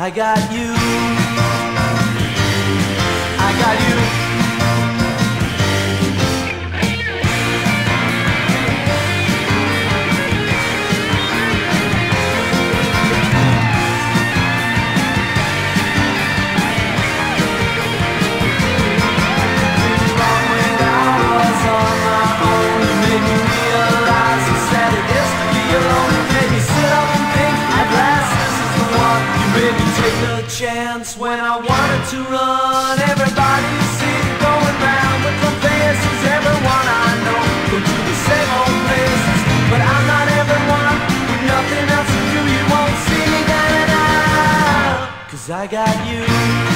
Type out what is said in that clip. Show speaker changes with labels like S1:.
S1: I got you. I got you. Chance when I wanted to run. Everybody sees it going round, but from faces, everyone I know go to the same old places. But I'm not everyone with nothing else to do. You won't see me down and out, 'cause I got you.